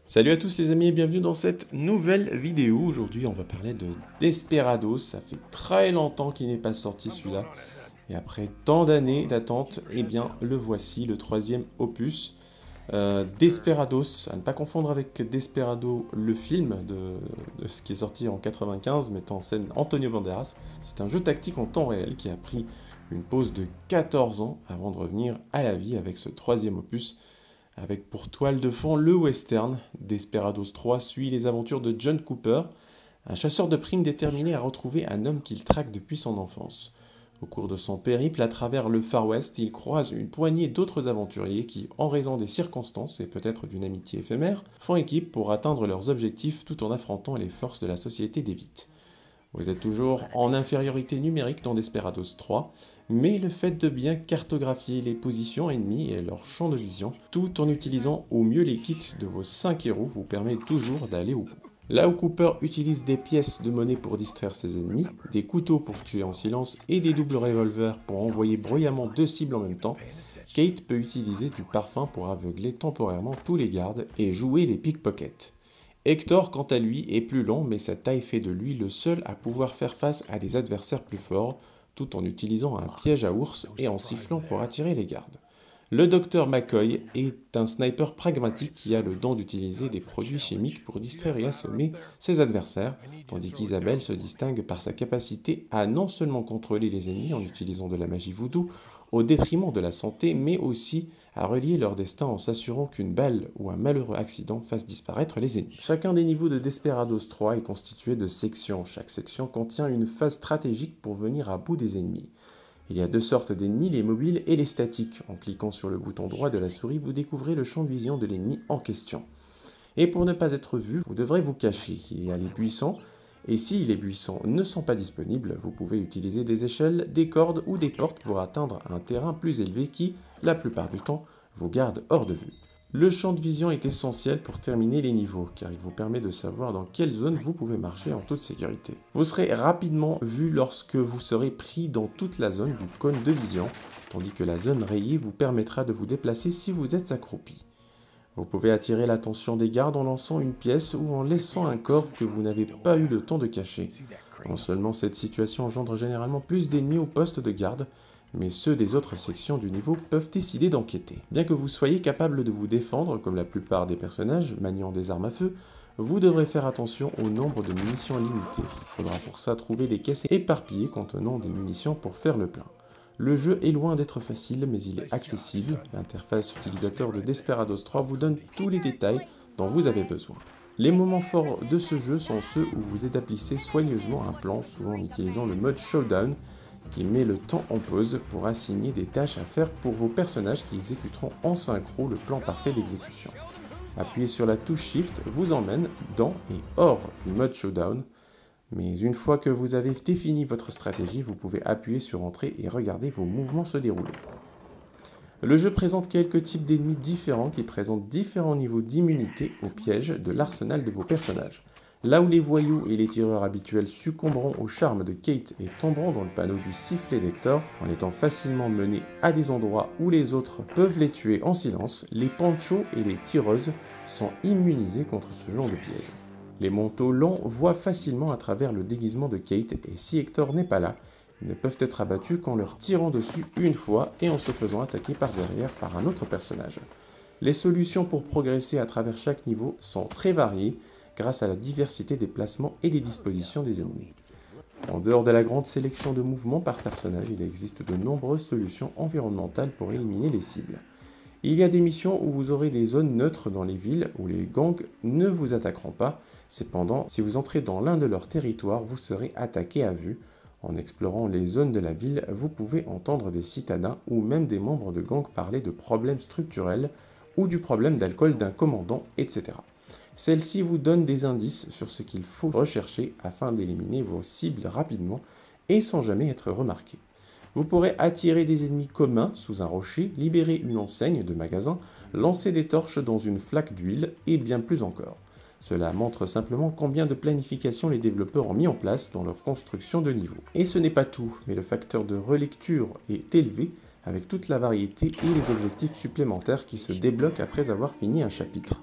Salut à tous les amis et bienvenue dans cette nouvelle vidéo. Aujourd'hui on va parler de Desperados. Ça fait très longtemps qu'il n'est pas sorti celui-là. Et après tant d'années d'attente, eh bien le voici, le troisième opus. Desperados, à ne pas confondre avec Desperado, le film de ce qui est sorti en 95, mettant en scène Antonio Banderas. C'est un jeu tactique en temps réel qui a pris une pause de 14 ans avant de revenir à la vie avec ce troisième opus. Avec pour toile de fond le western. Desperados 3 suit les aventures de John Cooper, un chasseur de primes déterminé à retrouver un homme qu'il traque depuis son enfance. Au cours de son périple à travers le Far West, il croise une poignée d'autres aventuriers qui, en raison des circonstances et peut-être d'une amitié éphémère, font équipe pour atteindre leurs objectifs tout en affrontant les forces de la société d'élite. Vous êtes toujours en infériorité numérique dans Desperados 3, mais le fait de bien cartographier les positions ennemies et leur champ de vision, tout en utilisant au mieux les kits de vos 5 héros, vous permet toujours d'aller au bout. Là où Cooper utilise des pièces de monnaie pour distraire ses ennemis, des couteaux pour tuer en silence et des doubles revolvers pour envoyer bruyamment 2 cibles en même temps, Kate peut utiliser du parfum pour aveugler temporairement tous les gardes et jouer les pickpockets. Hector, quant à lui, est plus lent, mais sa taille fait de lui le seul à pouvoir faire face à des adversaires plus forts, tout en utilisant un piège à ours et en sifflant pour attirer les gardes. Le docteur McCoy est un sniper pragmatique qui a le don d'utiliser des produits chimiques pour distraire et assommer ses adversaires, tandis qu'Isabelle se distingue par sa capacité à non seulement contrôler les ennemis en utilisant de la magie voodoo, au détriment de la santé, mais aussi à relier leur destin en s'assurant qu'une balle ou un malheureux accident fasse disparaître les ennemis. Chacun des niveaux de Desperados 3 est constitué de sections. Chaque section contient une phase stratégique pour venir à bout des ennemis. Il y a deux sortes d'ennemis, les mobiles et les statiques. En cliquant sur le bouton droit de la souris, vous découvrez le champ de vision de l'ennemi en question. Et pour ne pas être vu, vous devrez vous cacher. Il y a les buissons, et si les buissons ne sont pas disponibles, vous pouvez utiliser des échelles, des cordes ou des portes pour atteindre un terrain plus élevé qui, la plupart du temps, vous garde hors de vue. Le champ de vision est essentiel pour terminer les niveaux, car il vous permet de savoir dans quelle zone vous pouvez marcher en toute sécurité. Vous serez rapidement vu lorsque vous serez pris dans toute la zone du cône de vision, tandis que la zone rayée vous permettra de vous déplacer si vous êtes accroupi. Vous pouvez attirer l'attention des gardes en lançant une pièce ou en laissant un corps que vous n'avez pas eu le temps de cacher. Non seulement cette situation engendre généralement plus d'ennemis au poste de garde, mais ceux des autres sections du niveau peuvent décider d'enquêter. Bien que vous soyez capable de vous défendre, comme la plupart des personnages maniant des armes à feu, vous devrez faire attention au nombre de munitions limitées. Il faudra pour ça trouver des caisses éparpillées contenant des munitions pour faire le plein. Le jeu est loin d'être facile, mais il est accessible. L'interface utilisateur de Desperados 3 vous donne tous les détails dont vous avez besoin. Les moments forts de ce jeu sont ceux où vous établissez soigneusement un plan, souvent en utilisant le mode Showdown, qui met le temps en pause pour assigner des tâches à faire pour vos personnages qui exécuteront en synchro le plan parfait d'exécution. Appuyer sur la touche Shift vous emmène dans et hors du mode Showdown, mais une fois que vous avez défini votre stratégie, vous pouvez appuyer sur Entrée et regarder vos mouvements se dérouler. Le jeu présente quelques types d'ennemis différents qui présentent différents niveaux d'immunité aux pièges de l'arsenal de vos personnages. Là où les voyous et les tireurs habituels succomberont au charme de Kate et tomberont dans le panneau du sifflet d'Hector en étant facilement menés à des endroits où les autres peuvent les tuer en silence, les panchos et les tireuses sont immunisés contre ce genre de piège. Les manteaux longs voient facilement à travers le déguisement de Kate et si Hector n'est pas là, ils ne peuvent être abattus qu'en leur tirant dessus une fois et en se faisant attaquer par derrière par un autre personnage. Les solutions pour progresser à travers chaque niveau sont très variées, grâce à la diversité des placements et des dispositions des ennemis. En dehors de la grande sélection de mouvements par personnage, il existe de nombreuses solutions environnementales pour éliminer les cibles. Il y a des missions où vous aurez des zones neutres dans les villes où les gangs ne vous attaqueront pas. Cependant, si vous entrez dans l'un de leurs territoires, vous serez attaqué à vue. En explorant les zones de la ville, vous pouvez entendre des citadins ou même des membres de gangs parler de problèmes structurels ou du problème d'alcool d'un commandant, etc. Celle-ci vous donne des indices sur ce qu'il faut rechercher afin d'éliminer vos cibles rapidement et sans jamais être remarqué. Vous pourrez attirer des ennemis communs sous un rocher, libérer une enseigne de magasin, lancer des torches dans une flaque d'huile et bien plus encore. Cela montre simplement combien de planification les développeurs ont mis en place dans leur construction de niveau. Et ce n'est pas tout, mais le facteur de relecture est élevé avec toute la variété et les objectifs supplémentaires qui se débloquent après avoir fini un chapitre.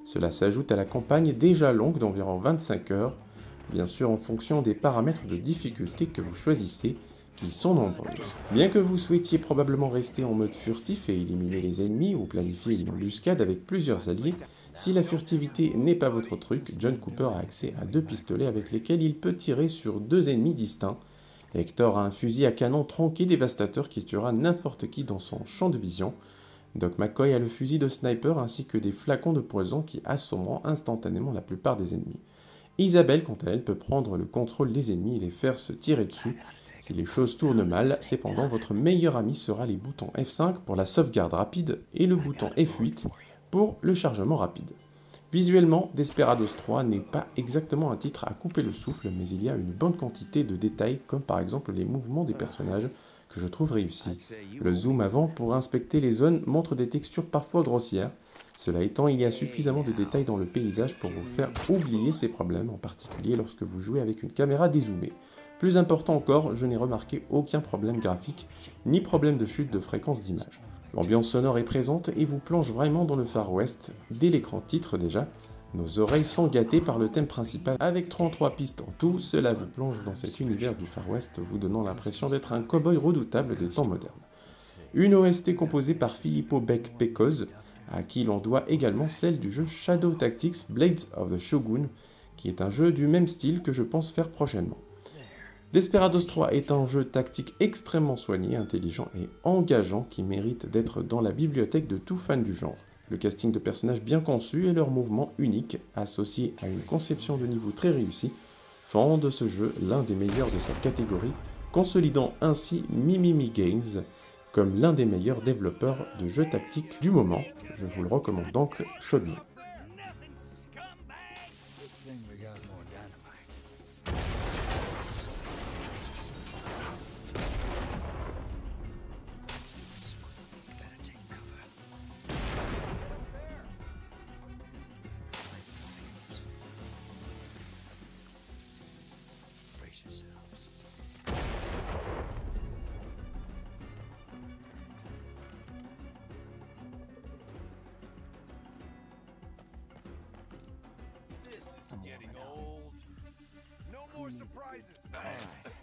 Cela s'ajoute à la campagne déjà longue d'environ 25 heures, bien sûr en fonction des paramètres de difficulté que vous choisissez, qui sont nombreuses. Bien que vous souhaitiez probablement rester en mode furtif et éliminer les ennemis ou planifier une embuscade avec plusieurs alliés, si la furtivité n'est pas votre truc, John Cooper a accès à 2 pistolets avec lesquels il peut tirer sur 2 ennemis distincts. Hector a un fusil à canon tronqué dévastateur qui tuera n'importe qui dans son champ de vision. Doc McCoy a le fusil de sniper ainsi que des flacons de poison qui assommeront instantanément la plupart des ennemis. Isabelle, quant à elle, peut prendre le contrôle des ennemis et les faire se tirer dessus. Si les choses tournent mal, cependant, votre meilleur ami sera les boutons F5 pour la sauvegarde rapide et le bouton F8 pour le chargement rapide. Visuellement, Desperados 3 n'est pas exactement un titre à couper le souffle, mais il y a une bonne quantité de détails, comme par exemple les mouvements des personnages, que je trouve réussis. Le zoom avant pour inspecter les zones montre des textures parfois grossières. Cela étant, il y a suffisamment de détails dans le paysage pour vous faire oublier ces problèmes, en particulier lorsque vous jouez avec une caméra dézoomée. Plus important encore, je n'ai remarqué aucun problème graphique, ni problème de chute de fréquence d'image. L'ambiance sonore est présente et vous plonge vraiment dans le Far West, dès l'écran titre déjà. Nos oreilles sont gâtées par le thème principal avec 33 pistes en tout, cela vous plonge dans cet univers du Far West, vous donnant l'impression d'être un cow-boy redoutable des temps modernes. Une OST composée par Filippo Beck Pecos, à qui l'on doit également celle du jeu Shadow Tactics Blades of the Shogun, qui est un jeu du même style que je pense faire prochainement. Desperados 3 est un jeu tactique extrêmement soigné, intelligent et engageant qui mérite d'être dans la bibliothèque de tout fan du genre. Le casting de personnages bien conçu et leurs mouvements uniques, associés à une conception de niveau très réussie, font de ce jeu l'un des meilleurs de sa catégorie, consolidant ainsi Mimimi Games comme l'un des meilleurs développeurs de jeux tactiques du moment. Je vous le recommande donc chaudement. Getting old. No more surprises.